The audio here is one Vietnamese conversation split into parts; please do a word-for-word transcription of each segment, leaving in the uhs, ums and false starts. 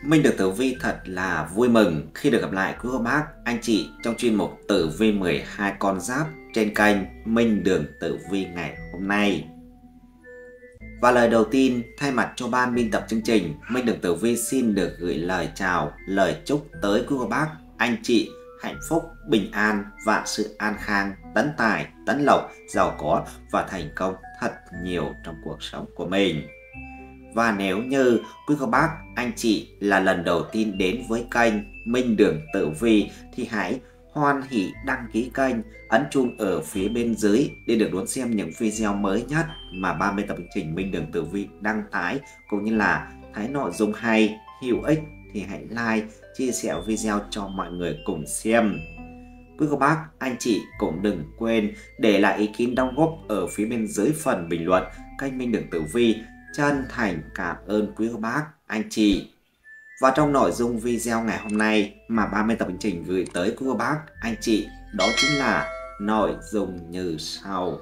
Mình được Tử Vi thật là vui mừng khi được gặp lại quý cô bác, anh chị trong chuyên mục Tử Vi mười hai con giáp trên kênh Minh Đường Tử Vi ngày hôm nay. Và lời đầu tiên, thay mặt cho ban biên tập chương trình, Minh Đường Tử Vi xin được gửi lời chào, lời chúc tới quý cô bác, anh chị hạnh phúc, bình an, vạn sự an khang, tấn tài, tấn lộc, giàu có và thành công thật nhiều trong cuộc sống của mình. Và nếu như quý cô bác, anh chị là lần đầu tiên đến với kênh Minh Đường Tử Vi thì hãy hoan hỉ đăng ký kênh, ấn chuông ở phía bên dưới để được đón xem những video mới nhất mà ban biên tập chương trình Minh Đường Tử Vi đăng tải, cũng như là thấy nội dung hay, hữu ích thì hãy like, chia sẻ video cho mọi người cùng xem. Quý cô bác, anh chị cũng đừng quên để lại ý kiến đóng góp ở phía bên dưới phần bình luận kênh Minh Đường Tử Vi. Chân thành cảm ơn quý cô bác, anh chị. Và trong nội dung video ngày hôm nay mà ban biên tập chương trình gửi tới quý cô bác, anh chị, đó chính là nội dung như sau.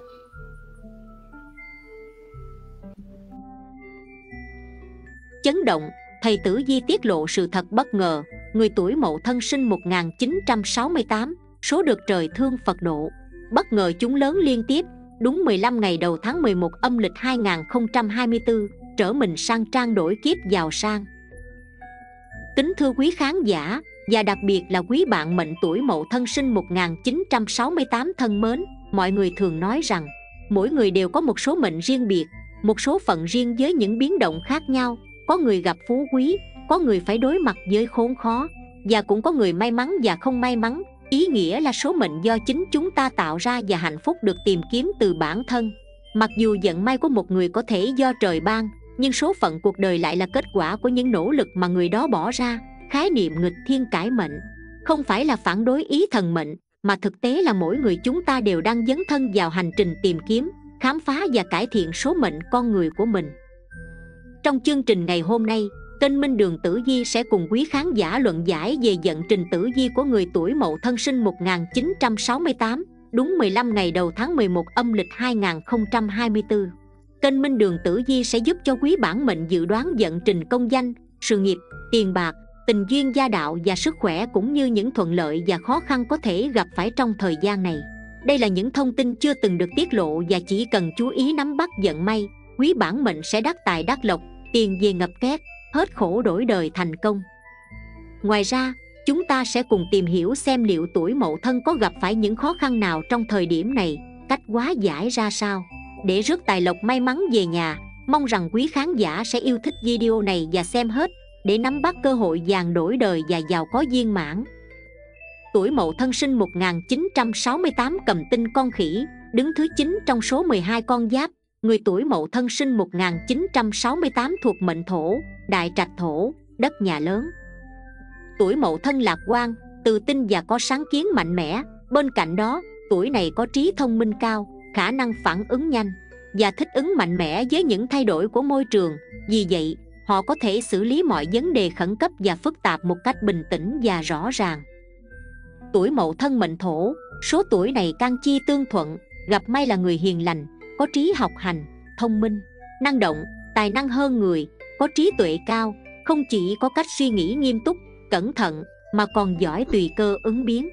Chấn động, thầy Tử Vi tiết lộ sự thật bất ngờ. Người tuổi Mậu Thân sinh một nghìn chín trăm sáu mươi tám, số được trời thương Phật độ. Bất ngờ chúng lớn liên tiếp, đúng mười lăm ngày đầu tháng mười một âm lịch hai nghìn không trăm hai mươi tư, trở mình sang trang đổi kiếp giàu sang. Kính thưa quý khán giả, và đặc biệt là quý bạn mệnh tuổi Mậu Thân sinh một nghìn chín trăm sáu mươi tám thân mến, mọi người thường nói rằng mỗi người đều có một số mệnh riêng biệt, một số phận riêng với những biến động khác nhau. Có người gặp phú quý, có người phải đối mặt với khốn khó, và cũng có người may mắn và không may mắn. Ý nghĩa là số mệnh do chính chúng ta tạo ra và hạnh phúc được tìm kiếm từ bản thân. Mặc dù vận may của một người có thể do trời ban, nhưng số phận cuộc đời lại là kết quả của những nỗ lực mà người đó bỏ ra. Khái niệm nghịch thiên cải mệnh không phải là phản đối ý thần mệnh, mà thực tế là mỗi người chúng ta đều đang dấn thân vào hành trình tìm kiếm, khám phá và cải thiện số mệnh con người của mình. Trong chương trình ngày hôm nay, kênh Minh Đường Tử Vi sẽ cùng quý khán giả luận giải về vận trình tử vi của người tuổi Mậu Thân sinh một nghìn chín trăm sáu mươi tám, đúng mười lăm ngày đầu tháng mười một âm lịch hai nghìn không trăm hai mươi tư. Kênh Minh Đường Tử Vi sẽ giúp cho quý bản mệnh dự đoán vận trình công danh, sự nghiệp, tiền bạc, tình duyên gia đạo và sức khỏe, cũng như những thuận lợi và khó khăn có thể gặp phải trong thời gian này. Đây là những thông tin chưa từng được tiết lộ, và chỉ cần chú ý nắm bắt vận may, quý bản mệnh sẽ đắc tài đắc lộc, tiền về ngập két, hết khổ đổi đời thành công. Ngoài ra, chúng ta sẽ cùng tìm hiểu xem liệu tuổi Mậu Thân có gặp phải những khó khăn nào trong thời điểm này, cách hóa giải ra sao để rước tài lộc may mắn về nhà. Mong rằng quý khán giả sẽ yêu thích video này và xem hết để nắm bắt cơ hội vàng đổi đời và giàu có viên mãn. Tuổi Mậu Thân sinh một nghìn chín trăm sáu mươi tám cầm tinh con khỉ, đứng thứ chín trong số mười hai con giáp. Người tuổi Mậu Thân sinh một nghìn chín trăm sáu mươi tám thuộc mệnh Thổ, đại trạch thổ, đất nhà lớn. Tuổi Mậu Thân lạc quan, tự tin và có sáng kiến mạnh mẽ. Bên cạnh đó, tuổi này có trí thông minh cao, khả năng phản ứng nhanh và thích ứng mạnh mẽ với những thay đổi của môi trường. Vì vậy, họ có thể xử lý mọi vấn đề khẩn cấp và phức tạp một cách bình tĩnh và rõ ràng. Tuổi Mậu Thân mệnh Thổ, số tuổi này can chi tương thuận, gặp may là người hiền lành, có trí học hành, thông minh, năng động, tài năng hơn người, có trí tuệ cao, không chỉ có cách suy nghĩ nghiêm túc, cẩn thận, mà còn giỏi tùy cơ ứng biến.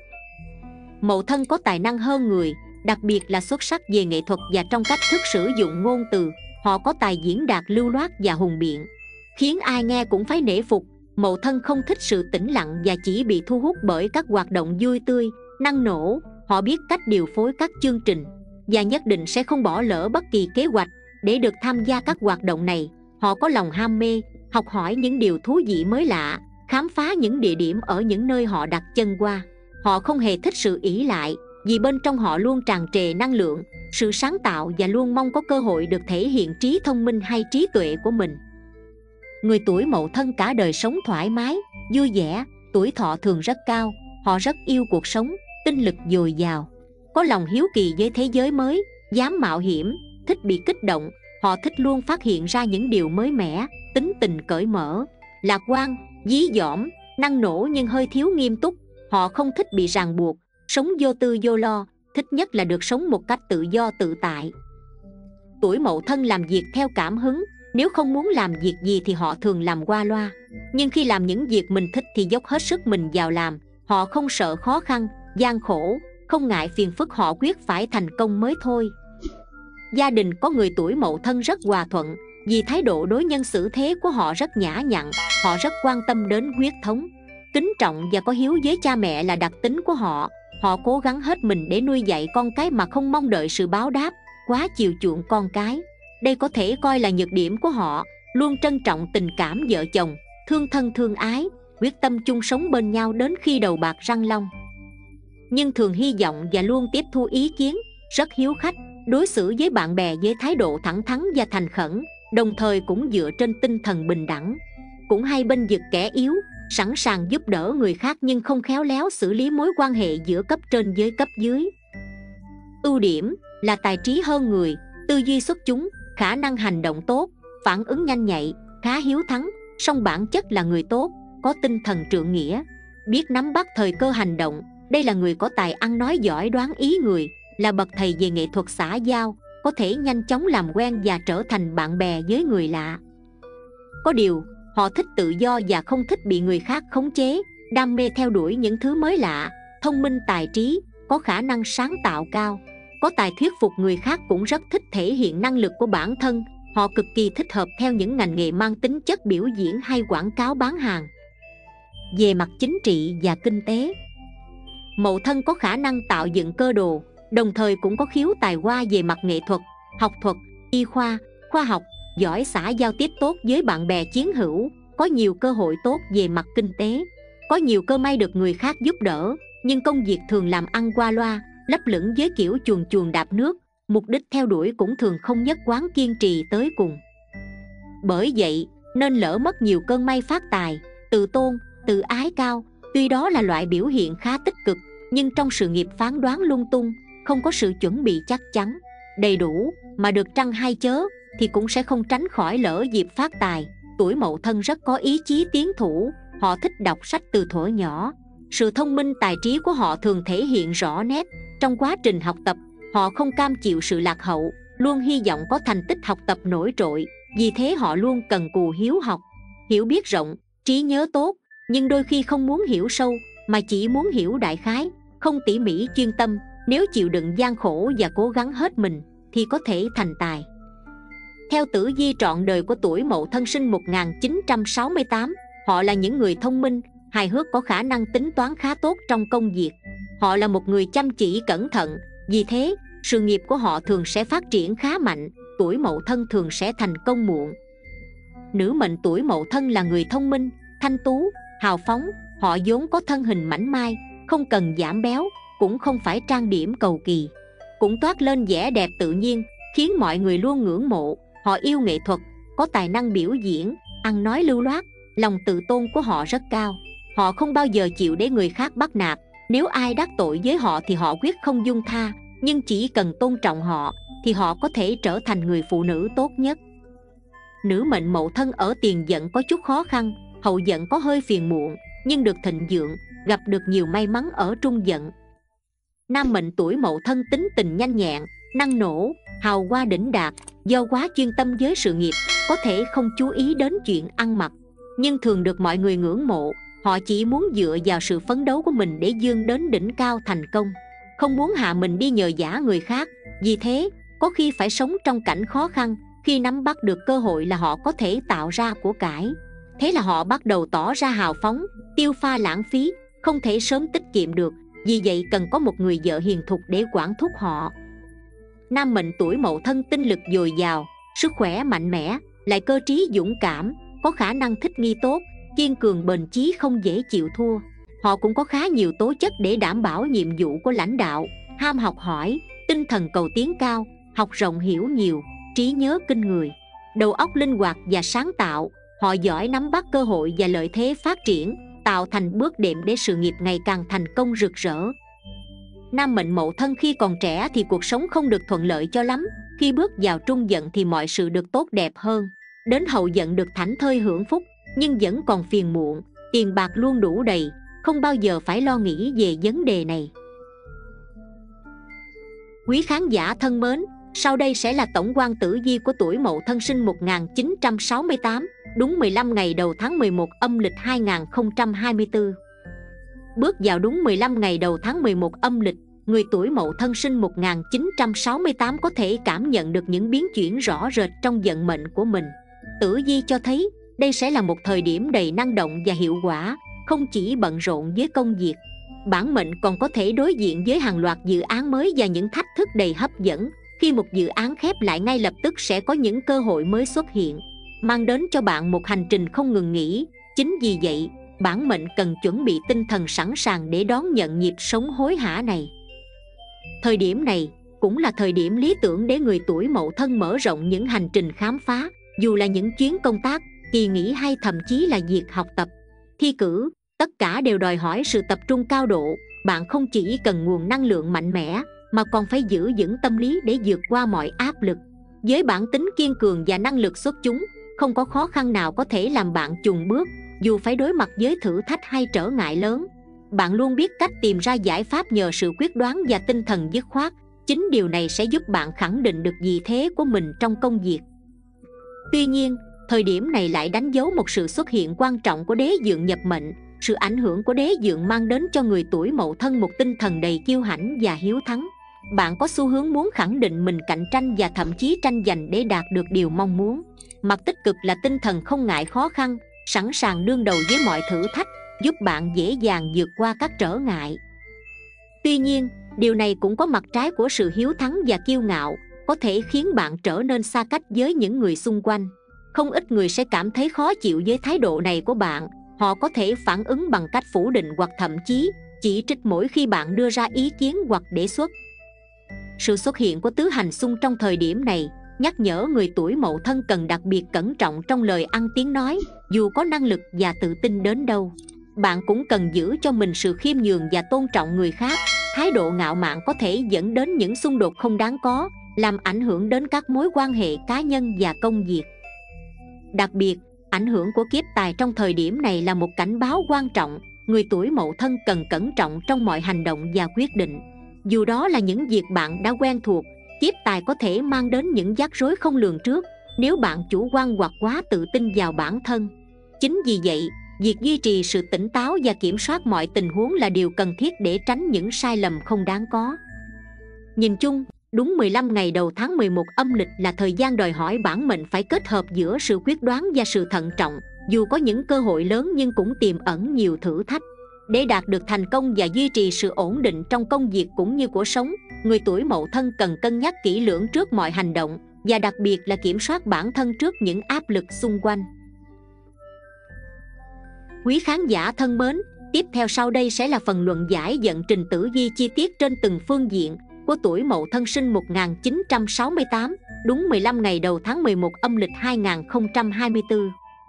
Mậu Thân có tài năng hơn người, đặc biệt là xuất sắc về nghệ thuật và trong cách thức sử dụng ngôn từ. Họ có tài diễn đạt lưu loát và hùng biện, khiến ai nghe cũng phải nể phục. Mậu Thân không thích sự tĩnh lặng và chỉ bị thu hút bởi các hoạt động vui tươi, năng nổ. Họ biết cách điều phối các chương trình và nhất định sẽ không bỏ lỡ bất kỳ kế hoạch để được tham gia các hoạt động này. Họ có lòng ham mê, học hỏi những điều thú vị mới lạ, khám phá những địa điểm ở những nơi họ đặt chân qua. Họ không hề thích sự ỷ lại, vì bên trong họ luôn tràn trề năng lượng, sự sáng tạo và luôn mong có cơ hội được thể hiện trí thông minh hay trí tuệ của mình. Người tuổi Mậu Thân cả đời sống thoải mái, vui vẻ, tuổi thọ thường rất cao. Họ rất yêu cuộc sống, tinh lực dồi dào, có lòng hiếu kỳ với thế giới mới, dám mạo hiểm, thích bị kích động. Họ thích luôn phát hiện ra những điều mới mẻ, tính tình cởi mở, lạc quan, dí dỏm, năng nổ nhưng hơi thiếu nghiêm túc. Họ không thích bị ràng buộc, sống vô tư vô lo, thích nhất là được sống một cách tự do tự tại. Tuổi Mậu Thân làm việc theo cảm hứng, Nếu không muốn làm việc gì thì họ thường làm qua loa. Nhưng khi làm những việc mình thích thì dốc hết sức mình vào làm. Họ không sợ khó khăn, gian khổ, không ngại phiền phức, họ quyết phải thành công mới thôi. Gia đình có người tuổi Mậu Thân rất hòa thuận, vì thái độ đối nhân xử thế của họ rất nhã nhặn. Họ rất quan tâm đến huyết thống. Kính trọng và có hiếu với cha mẹ là đặc tính của họ. Họ cố gắng hết mình để nuôi dạy con cái mà không mong đợi sự báo đáp, quá chiều chuộng con cái. Đây có thể coi là nhược điểm của họ. Luôn trân trọng tình cảm vợ chồng, thương thân thương ái, quyết tâm chung sống bên nhau đến khi đầu bạc răng long. Nhưng thường hy vọng và luôn tiếp thu ý kiến, rất hiếu khách, đối xử với bạn bè với thái độ thẳng thắn và thành khẩn, đồng thời cũng dựa trên tinh thần bình đẳng. Cũng hay bênh vực kẻ yếu, sẵn sàng giúp đỡ người khác nhưng không khéo léo xử lý mối quan hệ giữa cấp trên với cấp dưới. Ưu điểm là tài trí hơn người, tư duy xuất chúng, khả năng hành động tốt, phản ứng nhanh nhạy, khá hiếu thắng, song bản chất là người tốt, có tinh thần trượng nghĩa, biết nắm bắt thời cơ hành động. Đây là người có tài ăn nói giỏi đoán ý người, là bậc thầy về nghệ thuật xã giao, có thể nhanh chóng làm quen và trở thành bạn bè với người lạ. Có điều, họ thích tự do và không thích bị người khác khống chế, đam mê theo đuổi những thứ mới lạ, thông minh tài trí, có khả năng sáng tạo cao, có tài thuyết phục người khác, cũng rất thích thể hiện năng lực của bản thân. Họ cực kỳ thích hợp theo những ngành nghề mang tính chất biểu diễn hay quảng cáo bán hàng. Về mặt chính trị và kinh tế, Mậu Thân có khả năng tạo dựng cơ đồ, đồng thời cũng có khiếu tài hoa về mặt nghệ thuật, học thuật, y khoa, khoa học, giỏi xã giao tiếp tốt với bạn bè chiến hữu, có nhiều cơ hội tốt về mặt kinh tế, có nhiều cơ may được người khác giúp đỡ, nhưng công việc thường làm ăn qua loa, lấp lửng với kiểu chuồn chuồn đạp nước, mục đích theo đuổi cũng thường không nhất quán kiên trì tới cùng. Bởi vậy nên lỡ mất nhiều cơn may phát tài. Tự tôn, tự ái cao, tuy đó là loại biểu hiện khá tích cực, nhưng trong sự nghiệp phán đoán lung tung, không có sự chuẩn bị chắc chắn, đầy đủ mà được trăng hay chớ thì cũng sẽ không tránh khỏi lỡ dịp phát tài. Tuổi Mậu Thân rất có ý chí tiến thủ, họ thích đọc sách từ thuở nhỏ. Sự thông minh tài trí của họ thường thể hiện rõ nét trong quá trình học tập. Họ không cam chịu sự lạc hậu, luôn hy vọng có thành tích học tập nổi trội. Vì thế họ luôn cần cù hiếu học, hiểu biết rộng, trí nhớ tốt, nhưng đôi khi không muốn hiểu sâu mà chỉ muốn hiểu đại khái, không tỉ mỉ chuyên tâm. Nếu chịu đựng gian khổ và cố gắng hết mình thì có thể thành tài. Theo tử vi trọn đời của tuổi Mậu Thân sinh một nghìn chín trăm sáu mươi tám, họ là những người thông minh, hài hước, có khả năng tính toán khá tốt trong công việc. Họ là một người chăm chỉ cẩn thận, vì thế sự nghiệp của họ thường sẽ phát triển khá mạnh. Tuổi Mậu Thân thường sẽ thành công muộn. Nữ mệnh tuổi Mậu Thân là người thông minh, thanh tú, hào phóng. Họ vốn có thân hình mảnh mai, không cần giảm béo, cũng không phải trang điểm cầu kỳ, cũng toát lên vẻ đẹp tự nhiên, khiến mọi người luôn ngưỡng mộ. Họ yêu nghệ thuật, có tài năng biểu diễn, ăn nói lưu loát, lòng tự tôn của họ rất cao. Họ không bao giờ chịu để người khác bắt nạt. Nếu ai đắc tội với họ thì họ quyết không dung tha, nhưng chỉ cần tôn trọng họ thì họ có thể trở thành người phụ nữ tốt nhất. Nữ mệnh Mậu Thân ở tiền vận có chút khó khăn, hậu vận có hơi phiền muộn, nhưng được thịnh vượng, gặp được nhiều may mắn ở trung vận. Nam mệnh tuổi Mậu Thân tính tình nhanh nhẹn, năng nổ, hào hoa đỉnh đạt. Do quá chuyên tâm với sự nghiệp, có thể không chú ý đến chuyện ăn mặc, nhưng thường được mọi người ngưỡng mộ. Họ chỉ muốn dựa vào sự phấn đấu của mình để vươn đến đỉnh cao thành công, không muốn hạ mình đi nhờ vả người khác. Vì thế có khi phải sống trong cảnh khó khăn. Khi nắm bắt được cơ hội là họ có thể tạo ra của cải. Thế là họ bắt đầu tỏ ra hào phóng, tiêu pha lãng phí, không thể sớm tiết kiệm được. Vì vậy cần có một người vợ hiền thục để quản thúc họ. Nam mệnh tuổi Mậu Thân tinh lực dồi dào, sức khỏe mạnh mẽ, lại cơ trí dũng cảm, có khả năng thích nghi tốt, kiên cường bền chí, không dễ chịu thua. Họ cũng có khá nhiều tố chất để đảm bảo nhiệm vụ của lãnh đạo, ham học hỏi, tinh thần cầu tiến cao, học rộng hiểu nhiều, trí nhớ kinh người, đầu óc linh hoạt và sáng tạo. Họ giỏi nắm bắt cơ hội và lợi thế phát triển, tạo thành bước đệm để sự nghiệp ngày càng thành công rực rỡ. Nam mệnh Mậu Thân khi còn trẻ thì cuộc sống không được thuận lợi cho lắm. Khi bước vào trung vận thì mọi sự được tốt đẹp hơn. Đến hậu vận được thảnh thơi hưởng phúc, nhưng vẫn còn phiền muộn, tiền bạc luôn đủ đầy, không bao giờ phải lo nghĩ về vấn đề này. Quý khán giả thân mến, Sau đây sẽ là tổng quan tử vi của tuổi Mậu Thân sinh một nghìn chín trăm sáu mươi tám, đúng mười lăm ngày đầu tháng mười một âm lịch hai nghìn không trăm hai mươi tư. Bước vào đúng mười lăm ngày đầu tháng mười một âm lịch, người tuổi Mậu Thân sinh một nghìn chín trăm sáu mươi tám có thể cảm nhận được những biến chuyển rõ rệt trong vận mệnh của mình. Tử vi cho thấy đây sẽ là một thời điểm đầy năng động và hiệu quả, không chỉ bận rộn với công việc. Bản mệnh còn có thể đối diện với hàng loạt dự án mới và những thách thức đầy hấp dẫn. Khi một dự án khép lại, ngay lập tức sẽ có những cơ hội mới xuất hiện, mang đến cho bạn một hành trình không ngừng nghỉ. Chính vì vậy, bản mệnh cần chuẩn bị tinh thần sẵn sàng để đón nhận nhịp sống hối hả này. Thời điểm này cũng là thời điểm lý tưởng để người tuổi Mậu Thân mở rộng những hành trình khám phá, dù là những chuyến công tác, kỳ nghỉ hay thậm chí là việc học tập, thi cử, tất cả đều đòi hỏi sự tập trung cao độ. Bạn không chỉ cần nguồn năng lượng mạnh mẽ, mà còn phải giữ vững tâm lý để vượt qua mọi áp lực. Với bản tính kiên cường và năng lực xuất chúng, không có khó khăn nào có thể làm bạn chùn bước, dù phải đối mặt với thử thách hay trở ngại lớn. Bạn luôn biết cách tìm ra giải pháp nhờ sự quyết đoán và tinh thần dứt khoát. Chính điều này sẽ giúp bạn khẳng định được vị thế của mình trong công việc. Tuy nhiên, thời điểm này lại đánh dấu một sự xuất hiện quan trọng của đế vượng nhập mệnh. Sự ảnh hưởng của đế vượng mang đến cho người tuổi Mậu Thân một tinh thần đầy kiêu hãnh và hiếu thắng. Bạn có xu hướng muốn khẳng định mình, cạnh tranh và thậm chí tranh giành để đạt được điều mong muốn. Mặt tích cực là tinh thần không ngại khó khăn, sẵn sàng đương đầu với mọi thử thách, giúp bạn dễ dàng vượt qua các trở ngại. Tuy nhiên, điều này cũng có mặt trái của sự hiếu thắng và kiêu ngạo, có thể khiến bạn trở nên xa cách với những người xung quanh. Không ít người sẽ cảm thấy khó chịu với thái độ này của bạn. Họ có thể phản ứng bằng cách phủ định hoặc thậm chí chỉ trích mỗi khi bạn đưa ra ý kiến hoặc đề xuất. Sự xuất hiện của tứ hành xung trong thời điểm này nhắc nhở người tuổi Mậu Thân cần đặc biệt cẩn trọng trong lời ăn tiếng nói. Dù có năng lực và tự tin đến đâu, bạn cũng cần giữ cho mình sự khiêm nhường và tôn trọng người khác. Thái độ ngạo mạn có thể dẫn đến những xung đột không đáng có, làm ảnh hưởng đến các mối quan hệ cá nhân và công việc. Đặc biệt, ảnh hưởng của kiếp tài trong thời điểm này là một cảnh báo quan trọng. Người tuổi Mậu Thân cần cẩn trọng trong mọi hành động và quyết định. Dù đó là những việc bạn đã quen thuộc, kiếp tài có thể mang đến những rắc rối không lường trước nếu bạn chủ quan hoặc quá tự tin vào bản thân. Chính vì vậy, việc duy trì sự tỉnh táo và kiểm soát mọi tình huống là điều cần thiết để tránh những sai lầm không đáng có. Nhìn chung, đúng mười lăm ngày đầu tháng mười một âm lịch là thời gian đòi hỏi bản mệnh phải kết hợp giữa sự quyết đoán và sự thận trọng. Dù có những cơ hội lớn nhưng cũng tiềm ẩn nhiều thử thách. Để đạt được thành công và duy trì sự ổn định trong công việc cũng như cuộc sống, người tuổi Mậu Thân cần cân nhắc kỹ lưỡng trước mọi hành động, và đặc biệt là kiểm soát bản thân trước những áp lực xung quanh. Quý khán giả thân mến, tiếp theo sau đây sẽ là phần luận giải vận trình tử vi chi tiết trên từng phương diện của tuổi Mậu Thân sinh một nghìn chín trăm sáu mươi tám, đúng mười lăm ngày đầu tháng mười một âm lịch hai nghìn không trăm hai mươi tư.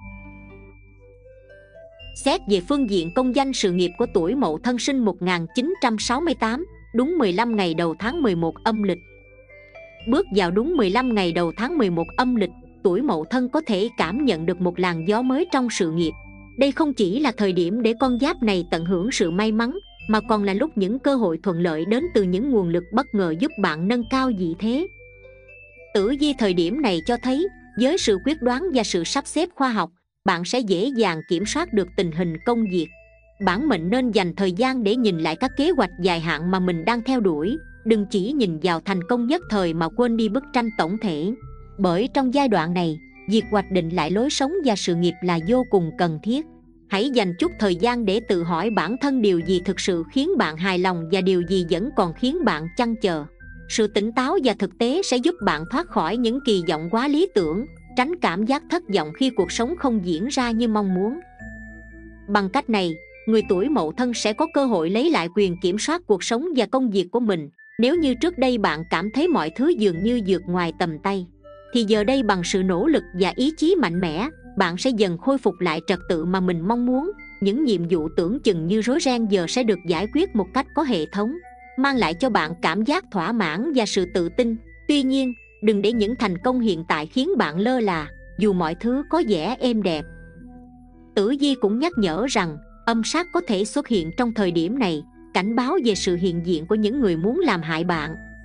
Xét về phương diện công danh sự nghiệp của tuổi Mậu Thân sinh một nghìn chín trăm sáu mươi tám, đúng mười lăm ngày đầu tháng mười một âm lịch. Bước vào đúng mười lăm ngày đầu tháng mười một âm lịch, tuổi Mậu Thân có thể cảm nhận được một làn gió mới trong sự nghiệp. Đây không chỉ là thời điểm để con giáp này tận hưởng sự may mắn, mà còn là lúc những cơ hội thuận lợi đến từ những nguồn lực bất ngờ giúp bạn nâng cao vị thế. Tử vi thời điểm này cho thấy, với sự quyết đoán và sự sắp xếp khoa học, bạn sẽ dễ dàng kiểm soát được tình hình công việc. Bản mệnh nên dành thời gian để nhìn lại các kế hoạch dài hạn mà mình đang theo đuổi. Đừng chỉ nhìn vào thành công nhất thời mà quên đi bức tranh tổng thể. Bởi trong giai đoạn này, việc hoạch định lại lối sống và sự nghiệp là vô cùng cần thiết. Hãy dành chút thời gian để tự hỏi bản thân điều gì thực sự khiến bạn hài lòng và điều gì vẫn còn khiến bạn chăn chờ. Sự tỉnh táo và thực tế sẽ giúp bạn thoát khỏi những kỳ vọng quá lý tưởng, tránh cảm giác thất vọng khi cuộc sống không diễn ra như mong muốn. Bằng cách này, người tuổi Mậu Thân sẽ có cơ hội lấy lại quyền kiểm soát cuộc sống và công việc của mình. Nếu như trước đây bạn cảm thấy mọi thứ dường như vượt ngoài tầm tay, thì giờ đây bằng sự nỗ lực và ý chí mạnh mẽ, bạn sẽ dần khôi phục lại trật tự mà mình mong muốn. Những nhiệm vụ tưởng chừng như rối ren giờ sẽ được giải quyết một cách có hệ thống, mang lại cho bạn cảm giác thỏa mãn và sự tự tin. Tuy nhiên, đừng để những thành công hiện tại khiến bạn lơ là, dù mọi thứ có vẻ êm đẹp. Tử vi cũng nhắc nhở rằng, âm sát có thể xuất hiện trong thời điểm này, cảnh báo về sự hiện diện của những người muốn làm hại bạn.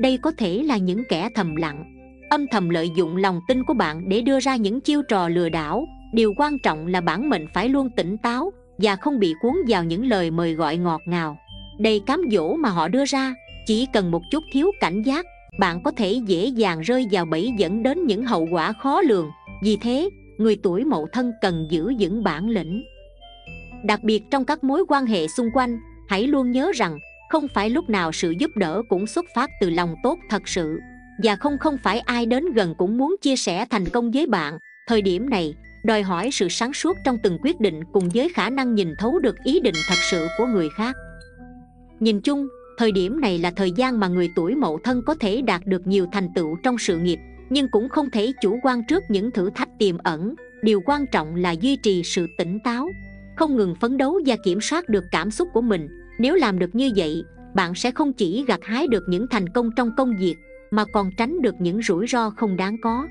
Đây có thể là những kẻ thầm lặng, âm thầm lợi dụng lòng tin của bạn để đưa ra những chiêu trò lừa đảo. Điều quan trọng là bản mệnh phải luôn tỉnh táo và không bị cuốn vào những lời mời gọi ngọt ngào, đầy cám dỗ mà họ đưa ra. Chỉ cần một chút thiếu cảnh giác, bạn có thể dễ dàng rơi vào bẫy dẫn đến những hậu quả khó lường. Vì thế, người tuổi Mậu Thân cần giữ vững bản lĩnh. Đặc biệt trong các mối quan hệ xung quanh, hãy luôn nhớ rằng không phải lúc nào sự giúp đỡ cũng xuất phát từ lòng tốt thật sự, và không không phải ai đến gần cũng muốn chia sẻ thành công với bạn. Thời điểm này đòi hỏi sự sáng suốt trong từng quyết định cùng với khả năng nhìn thấu được ý định thật sự của người khác. Nhìn chung, thời điểm này là thời gian mà người tuổi Mậu Thân có thể đạt được nhiều thành tựu trong sự nghiệp, nhưng cũng không thể chủ quan trước những thử thách tiềm ẩn. Điều quan trọng là duy trì sự tỉnh táo, không ngừng phấn đấu và kiểm soát được cảm xúc của mình. Nếu làm được như vậy, bạn sẽ không chỉ gặt hái được những thành công trong công việc, mà còn tránh được những rủi ro không đáng có.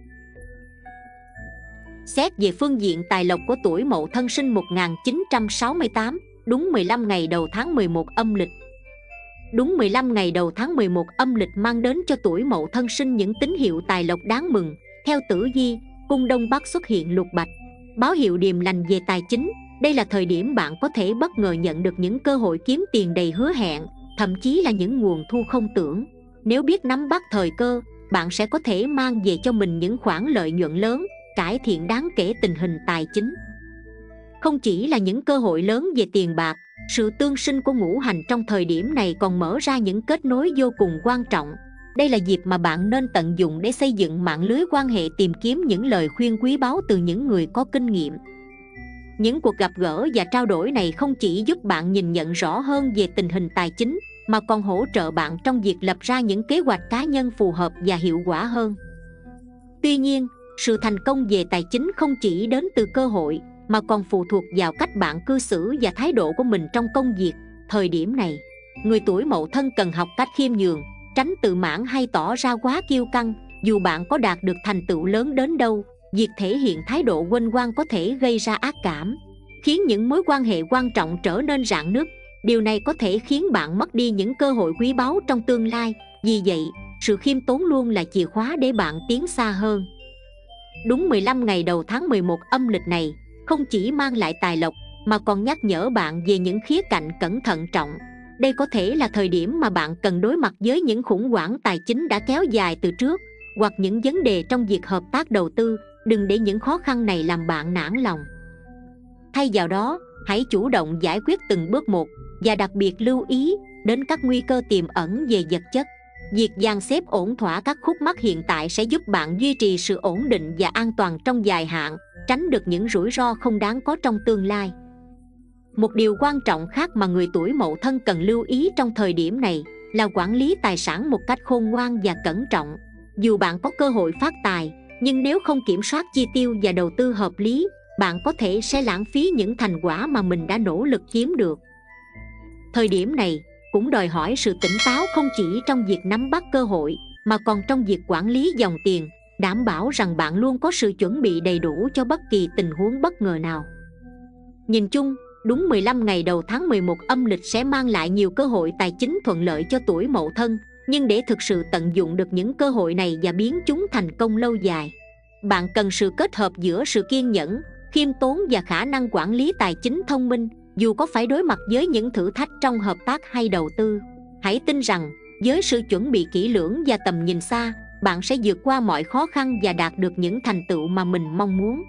Xét về phương diện tài lộc của tuổi Mậu Thân sinh một nghìn chín trăm sáu mươi tám, đúng mười lăm ngày đầu tháng mười một âm lịch. Đúng mười lăm ngày đầu tháng mười một âm lịch mang đến cho tuổi Mậu Thân sinh những tín hiệu tài lộc đáng mừng. Theo tử vi, cung Đông Bắc xuất hiện lục bạch, báo hiệu điềm lành về tài chính. Đây là thời điểm bạn có thể bất ngờ nhận được những cơ hội kiếm tiền đầy hứa hẹn, thậm chí là những nguồn thu không tưởng. Nếu biết nắm bắt thời cơ, bạn sẽ có thể mang về cho mình những khoản lợi nhuận lớn, cải thiện đáng kể tình hình tài chính. Không chỉ là những cơ hội lớn về tiền bạc, sự tương sinh của ngũ hành trong thời điểm này còn mở ra những kết nối vô cùng quan trọng. Đây là dịp mà bạn nên tận dụng để xây dựng mạng lưới quan hệ, tìm kiếm những lời khuyên quý báu từ những người có kinh nghiệm. Những cuộc gặp gỡ và trao đổi này không chỉ giúp bạn nhìn nhận rõ hơn về tình hình tài chính, mà còn hỗ trợ bạn trong việc lập ra những kế hoạch cá nhân phù hợp và hiệu quả hơn. Tuy nhiên, sự thành công về tài chính không chỉ đến từ cơ hội, mà còn phụ thuộc vào cách bạn cư xử và thái độ của mình trong công việc. Thời điểm này, người tuổi Mậu Thân cần học cách khiêm nhường, tránh tự mãn hay tỏ ra quá kiêu căng. Dù bạn có đạt được thành tựu lớn đến đâu, việc thể hiện thái độ huênh hoang có thể gây ra ác cảm, khiến những mối quan hệ quan trọng trở nên rạn nứt. Điều này có thể khiến bạn mất đi những cơ hội quý báu trong tương lai. Vì vậy, sự khiêm tốn luôn là chìa khóa để bạn tiến xa hơn. Đúng mười lăm ngày đầu tháng mười một âm lịch này không chỉ mang lại tài lộc, mà còn nhắc nhở bạn về những khía cạnh cẩn thận trọng. Đây có thể là thời điểm mà bạn cần đối mặt với những khủng hoảng tài chính đã kéo dài từ trước, hoặc những vấn đề trong việc hợp tác đầu tư. Đừng để những khó khăn này làm bạn nản lòng. Thay vào đó, hãy chủ động giải quyết từng bước một, và đặc biệt lưu ý đến các nguy cơ tiềm ẩn về vật chất. Việc dàn xếp ổn thỏa các khúc mắc hiện tại sẽ giúp bạn duy trì sự ổn định và an toàn trong dài hạn, tránh được những rủi ro không đáng có trong tương lai. Một điều quan trọng khác mà người tuổi Mậu Thân cần lưu ý trong thời điểm này là quản lý tài sản một cách khôn ngoan và cẩn trọng. Dù bạn có cơ hội phát tài, nhưng nếu không kiểm soát chi tiêu và đầu tư hợp lý, bạn có thể sẽ lãng phí những thành quả mà mình đã nỗ lực kiếm được. Thời điểm này cũng đòi hỏi sự tỉnh táo không chỉ trong việc nắm bắt cơ hội, mà còn trong việc quản lý dòng tiền, đảm bảo rằng bạn luôn có sự chuẩn bị đầy đủ cho bất kỳ tình huống bất ngờ nào. Nhìn chung, đúng mười lăm ngày đầu tháng mười một âm lịch sẽ mang lại nhiều cơ hội tài chính thuận lợi cho tuổi Mậu Thân. Nhưng để thực sự tận dụng được những cơ hội này và biến chúng thành công lâu dài, bạn cần sự kết hợp giữa sự kiên nhẫn, khiêm tốn và khả năng quản lý tài chính thông minh. Dù có phải đối mặt với những thử thách trong hợp tác hay đầu tư, hãy tin rằng với sự chuẩn bị kỹ lưỡng và tầm nhìn xa, bạn sẽ vượt qua mọi khó khăn và đạt được những thành tựu mà mình mong muốn.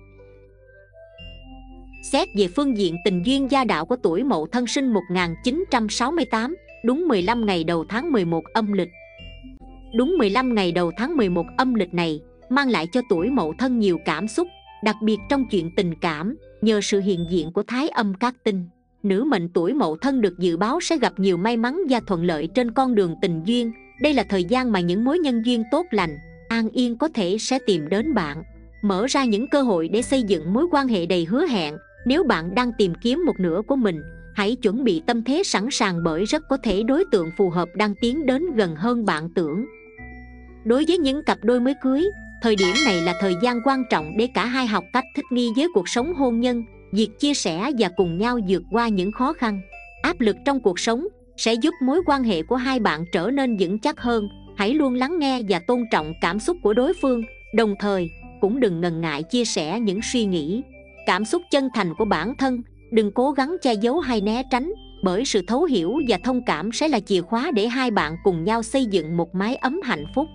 Xét về phương diện tình duyên gia đạo của tuổi Mậu Thân sinh một nghìn chín trăm sáu mươi tám, đúng mười lăm ngày đầu tháng mười một âm lịch. Đúng mười lăm ngày đầu tháng mười một âm lịch này mang lại cho tuổi Mậu Thân nhiều cảm xúc, đặc biệt trong chuyện tình cảm. Nhờ sự hiện diện của thái âm cát tinh, nữ mệnh tuổi Mậu Thân được dự báo sẽ gặp nhiều may mắn và thuận lợi trên con đường tình duyên. Đây là thời gian mà những mối nhân duyên tốt lành, an yên có thể sẽ tìm đến bạn, mở ra những cơ hội để xây dựng mối quan hệ đầy hứa hẹn. Nếu bạn đang tìm kiếm một nửa của mình, hãy chuẩn bị tâm thế sẵn sàng, bởi rất có thể đối tượng phù hợp đang tiến đến gần hơn bạn tưởng. Đối với những cặp đôi mới cưới, thời điểm này là thời gian quan trọng để cả hai học cách thích nghi với cuộc sống hôn nhân, việc chia sẻ và cùng nhau vượt qua những khó khăn, áp lực trong cuộc sống. sẽ giúp mối quan hệ của hai bạn trở nên vững chắc hơn. Hãy luôn lắng nghe và tôn trọng cảm xúc của đối phương, đồng thời cũng đừng ngần ngại chia sẻ những suy nghĩ, cảm xúc chân thành của bản thân. Đừng cố gắng che giấu hay né tránh, bởi sự thấu hiểu và thông cảm sẽ là chìa khóa để hai bạn cùng nhau xây dựng một mái ấm hạnh phúc.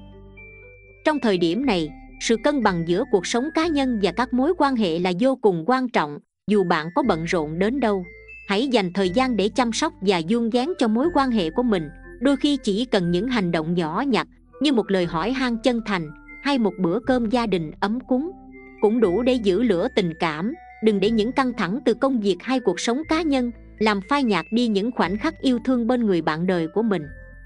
Trong thời điểm này, sự cân bằng giữa cuộc sống cá nhân và các mối quan hệ là vô cùng quan trọng. Dù bạn có bận rộn đến đâu, hãy dành thời gian để chăm sóc và vun vén cho mối quan hệ của mình. Đôi khi chỉ cần những hành động nhỏ nhặt như một lời hỏi han chân thành hay một bữa cơm gia đình ấm cúng cũng đủ để giữ lửa tình cảm. Đừng để những căng thẳng từ công việc hay cuộc sống cá nhân làm phai nhạt đi những khoảnh khắc yêu thương bên người bạn đời của mình.